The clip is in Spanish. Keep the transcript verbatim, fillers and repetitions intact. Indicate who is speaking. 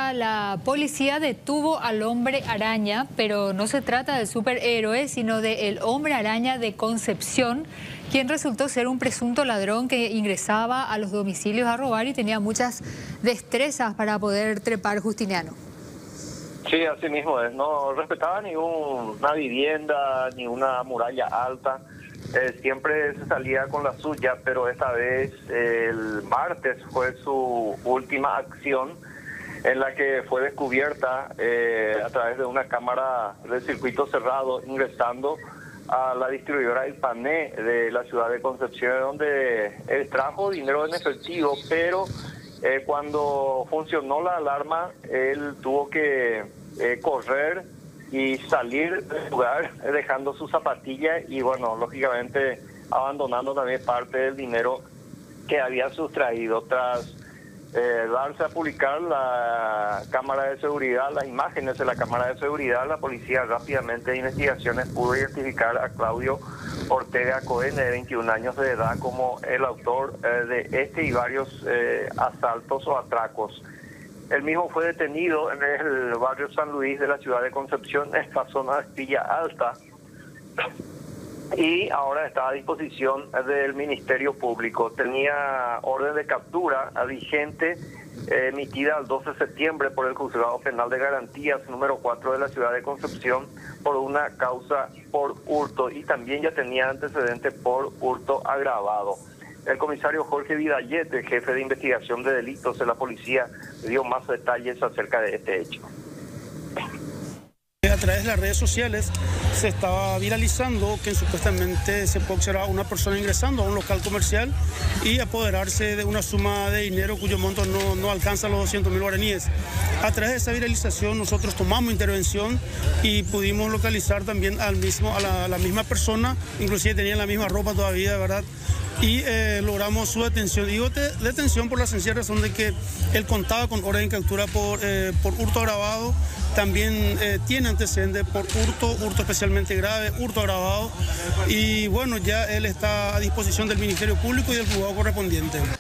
Speaker 1: Córdoba, la policía detuvo al hombre araña, pero no se trata del superhéroe, sino del hombre araña de Concepción, quien resultó ser un presunto ladrón que ingresaba a los domicilios a robar y tenía muchas destrezas para poder trepar, Justiniano.
Speaker 2: Sí, así mismo es. No respetaba ni una vivienda, ni una muralla alta. Eh, siempre se salía con la suya, pero esta vez, eh, el martes, fue su última acción en la que fue descubierta eh, a través de una cámara de circuito cerrado ingresando a la distribuidora Ipané de la ciudad de Concepción, donde él trajo dinero en efectivo, pero eh, cuando funcionó la alarma, él tuvo que eh, correr y salir del lugar dejando su zapatilla y, bueno, lógicamente abandonando también parte del dinero que había sustraído. Tras eh, darse a publicar la cámara de seguridad, las imágenes de la cámara de seguridad, la policía rápidamente de investigaciones pudo identificar a Claudio Ortega Cohen, de veintiún años de edad, como el autor eh, de este y varios eh, asaltos o atracos. El mismo fue detenido en el barrio San Luis de la ciudad de Concepción, en esta zona de Villa Alta, y ahora está a disposición del Ministerio Público. Tenía orden de captura vigente eh, emitida el doce de septiembre por el Juzgado Penal de Garantías número cuatro de la ciudad de Concepción por una causa por hurto, y también ya tenía antecedentes por hurto agravado. El comisario Jorge Vidallet, jefe de investigación de delitos de la policía, dio más detalles acerca de este hecho.
Speaker 3: A través de las redes sociales se estaba viralizando que supuestamente se puede observar a una persona ingresando a un local comercial y apoderarse de una suma de dinero cuyo monto no, no alcanza los doscientos mil guaraníes. A través de esa viralización nosotros tomamos intervención y pudimos localizar también al mismo, a la, a la misma persona, inclusive tenía la misma ropa todavía, de verdad, y eh, logramos su detención. Digo de, detención por la sencilla razón de que él contaba con orden de captura por, eh, por hurto agravado, también eh, tiene antecedentes por hurto, hurto especialmente grave, hurto agravado, y bueno, ya él está a disposición del Ministerio Público y del juzgado correspondiente.